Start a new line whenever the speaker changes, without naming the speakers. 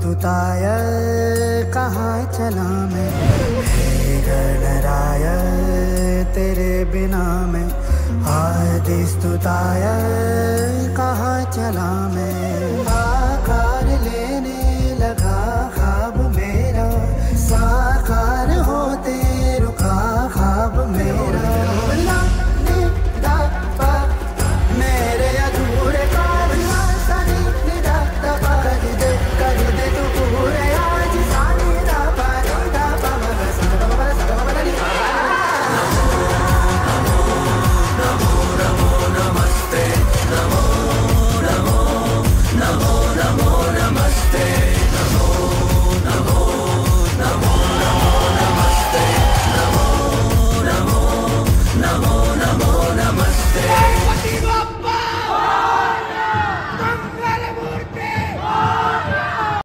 स्तुताय कहाँ चला मैं, हे गणराय तेरे बिना मैं, आदि स्तुताय कहाँ चला मैं। आकार लेने लगा ख्वाब मेरा, साकार होते रुका ख्वाब मेरा। मेरे अधूरे ख्वाब सानी निदा दबा दे, कर दे तू पूरे आज सानी दबा दबा नमो नमो नमस्ते, नमो नमो नमो नमो नमस्ते, नमो नमो नमो नमो नमस्ते, नमो नमो नमो नमो नमस्ते।